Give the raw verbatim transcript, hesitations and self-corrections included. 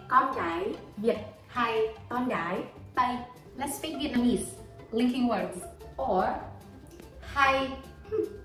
con gái Việt hay con gái Tây. Let's speak Vietnamese. Linking words. Or hay